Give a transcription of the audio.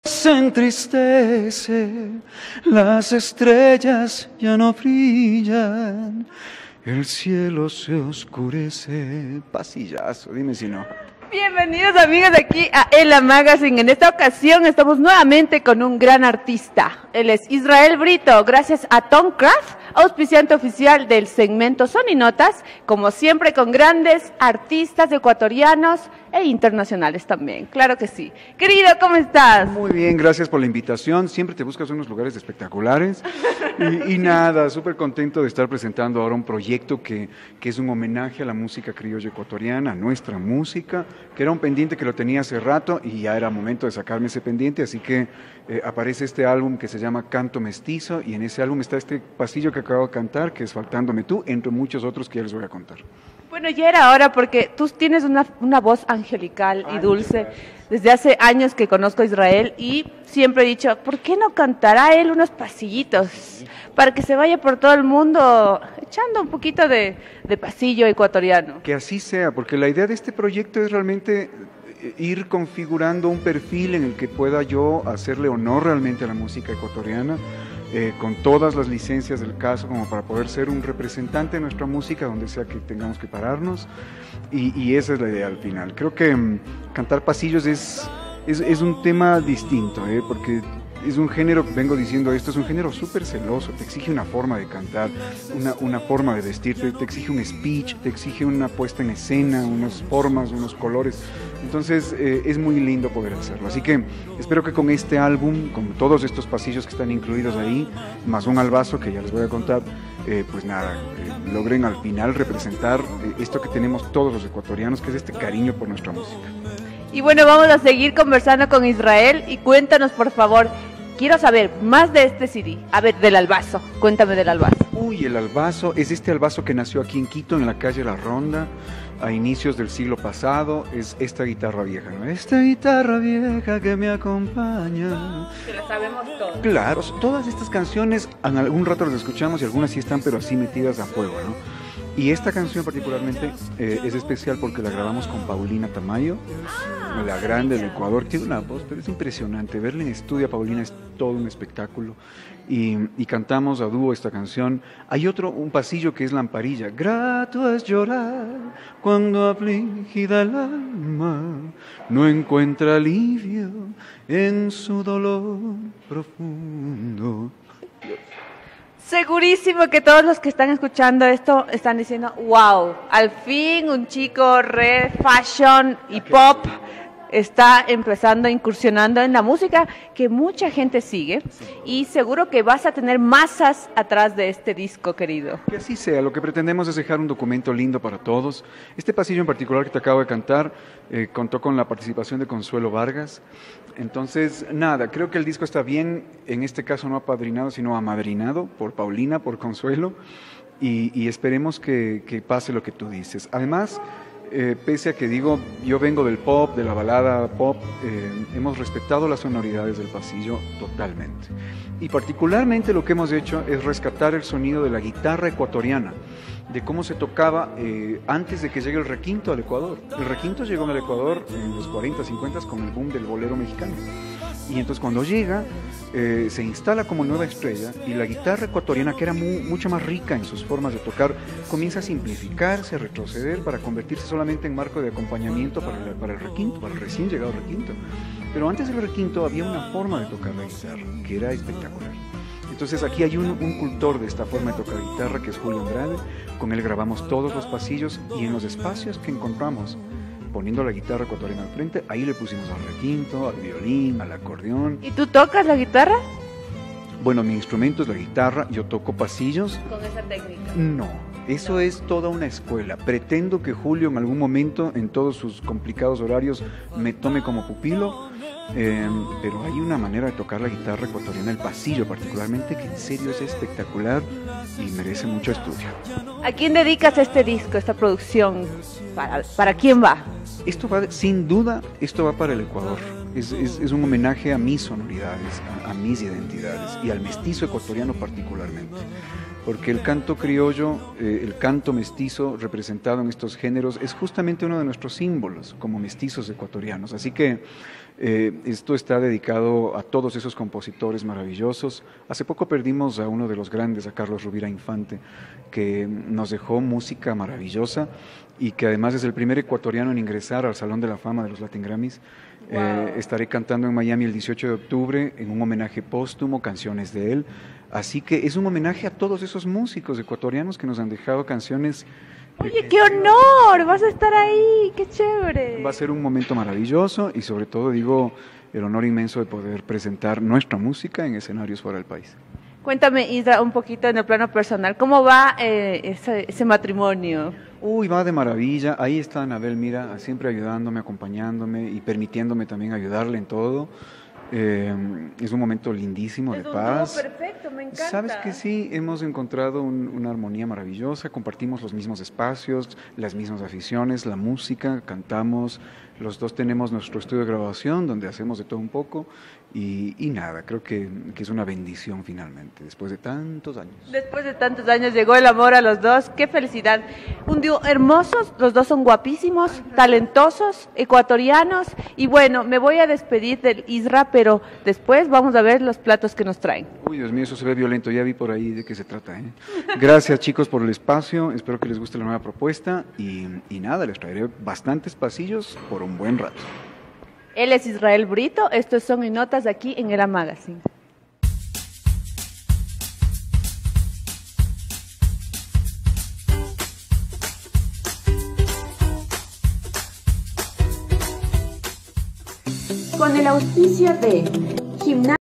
Se entristece, las estrellas ya no brillan, el cielo se oscurece. Pasillazo, dime si no. Bienvenidos amigos aquí a Ela Magazine. En esta ocasión estamos nuevamente con un gran artista. Él es Israel Brito, gracias a Tom Craft, auspiciante oficial del segmento Sony Notas, como siempre con grandes artistas ecuatorianos e internacionales también, claro que sí. Querido, ¿cómo estás? Muy bien, gracias por la invitación. Siempre te buscas unos lugares espectaculares. Y nada, súper contento de estar presentando ahora un proyecto que es un homenaje a la música criolla ecuatoriana, a nuestra música, que era un pendiente que lo tenía hace rato y ya era momento de sacarme ese pendiente, así que aparece este álbum que se llama Canto Mestizo, y en ese álbum está este pasillo que acabo de cantar, que es Faltándome Tú, entre muchos otros que ya les voy a contar. Bueno, ya era hora porque tú tienes una voz angelical y dulce. Desde hace años que conozco a Israel y siempre he dicho, ¿por qué no cantará él unos pasillitos para que se vaya por todo el mundo echando un poquito de pasillo ecuatoriano? Que así sea, porque la idea de este proyecto es realmente ir configurando un perfil en el que pueda yo hacerle honor realmente a la música ecuatoriana, con todas las licencias del caso, como para poder ser un representante de nuestra música donde sea que tengamos que pararnos, y esa es la idea al final. Creo que cantar pasillos es un tema distinto, porque es un género, vengo diciendo esto, es un género súper celoso, te exige una forma de cantar, una forma de vestirte, te exige un speech, te exige una puesta en escena, unas formas, unos colores. Entonces es muy lindo poder hacerlo. Así que espero que con este álbum, con todos estos pasillos que están incluidos ahí, más un albazo que ya les voy a contar, pues nada, logren al final representar esto que tenemos todos los ecuatorianos, que es este cariño por nuestra música. Y bueno, vamos a seguir conversando con Israel y cuéntanos por favor, quiero saber más de este CD. A ver, del albazo, cuéntame del albazo. Uy, el albazo es este albazo que nació aquí en Quito, en la calle La Ronda, a inicios del siglo pasado. Es esta guitarra vieja, ¿no? Esta guitarra vieja que me acompaña. Que la sabemos todos. Claro, todas estas canciones, en algún rato las escuchamos y algunas sí están, pero así metidas a fuego, ¿no? Y esta canción particularmente es especial porque la grabamos con Paulina Tamayo, la grande del Ecuador. Tiene una voz, pero es impresionante. Verla en estudio a Paulina es todo un espectáculo. Y cantamos a dúo esta canción. Hay un pasillo que es Lamparilla. Grato es llorar cuando afligida el alma no encuentra alivio en su dolor profundo. Segurísimo que todos los que están escuchando esto están diciendo, wow, al fin un chico re fashion y pop está empezando, incursionando en la música que mucha gente sigue, y seguro que vas a tener masas atrás de este disco, querido. Que así sea, lo que pretendemos es dejar un documento lindo para todos. Este pasillo en particular que te acabo de cantar contó con la participación de Consuelo Vargas. Entonces, nada, creo que el disco está bien, en este caso no apadrinado, sino amadrinado por Paulina, por Consuelo, y esperemos que pase lo que tú dices. Además, pese a que digo, yo vengo del pop, de la balada pop, hemos respetado las sonoridades del pasillo totalmente. Y particularmente lo que hemos hecho es rescatar el sonido de la guitarra ecuatoriana, de cómo se tocaba antes de que llegue el requinto al Ecuador. El requinto llegó al Ecuador en los 40, 50 con el boom del bolero mexicano. Y entonces cuando llega, se instala como nueva estrella, y la guitarra ecuatoriana, que era mucho más rica en sus formas de tocar, comienza a simplificarse, a retroceder para convertirse solamente en marco de acompañamiento para el requinto, para el recién llegado requinto. Pero antes del requinto había una forma de tocar la guitarra que era espectacular. Entonces aquí hay un cultor de esta forma de tocar guitarra, que es Julio Andrade. Con él grabamos todos los pasillos, y en los espacios que encontramos, poniendo la guitarra ecuatoriana al frente, ahí le pusimos al requinto, al violín, al acordeón. ¿Y tú tocas la guitarra? Bueno, mi instrumento es la guitarra, yo toco pasillos. ¿Con esa técnica? No, eso es toda una escuela. Pretendo que Julio en algún momento, en todos sus complicados horarios, me tome como pupilo, pero hay una manera de tocar la guitarra ecuatoriana, el pasillo particularmente, que en serio es espectacular y merece mucho estudio. ¿A quién dedicas este disco, esta producción? ¿Para quién va? Esto va, sin duda, esto va para el Ecuador. es un homenaje a mis sonoridades, a mis identidades y al mestizo ecuatoriano particularmente. Porque el canto criollo, el canto mestizo representado en estos géneros es justamente uno de nuestros símbolos como mestizos ecuatorianos. Así que esto está dedicado a todos esos compositores maravillosos. Hace poco perdimos a uno de los grandes, a Carlos Rubira Infante, que nos dejó música maravillosa y que además es el primer ecuatoriano en ingresar al Salón de la Fama de los Latin Grammys. Wow. Estaré cantando en Miami el 18 de octubre en un homenaje póstumo, canciones de él. Así que es un homenaje a todos esos músicos ecuatorianos que nos han dejado canciones. Oye, qué honor, vas a estar ahí, qué chévere. Va a ser un momento maravilloso y sobre todo digo el honor inmenso de poder presentar nuestra música en escenarios fuera del país. Cuéntame, Isra, un poquito en el plano personal, ¿cómo va ese matrimonio? Uy, va de maravilla. Ahí está Anabel, mira, siempre ayudándome, acompañándome y permitiéndome también ayudarle en todo. Es un momento lindísimo de paz. Es un dúo perfecto, me encanta. Sabes que sí, hemos encontrado una armonía maravillosa, compartimos los mismos espacios, las mismas aficiones, la música, cantamos, los dos tenemos nuestro estudio de grabación donde hacemos de todo un poco y nada, creo que es una bendición finalmente, después de tantos años. Después de tantos años llegó el amor a los dos, qué felicidad. Un dúo hermoso, los dos son guapísimos, talentosos, ecuatorianos y bueno, me voy a despedir del Isra, pero después vamos a ver los platos que nos traen. Uy, Dios mío, eso se ve violento, ya vi por ahí de qué se trata. Gracias chicos por el espacio, espero que les guste la nueva propuesta y nada, les traeré bastantes pasillos por un buen rato. Él es Israel Brito, estos son en notas aquí en El Magazine. Con el auspicio de Gimnasia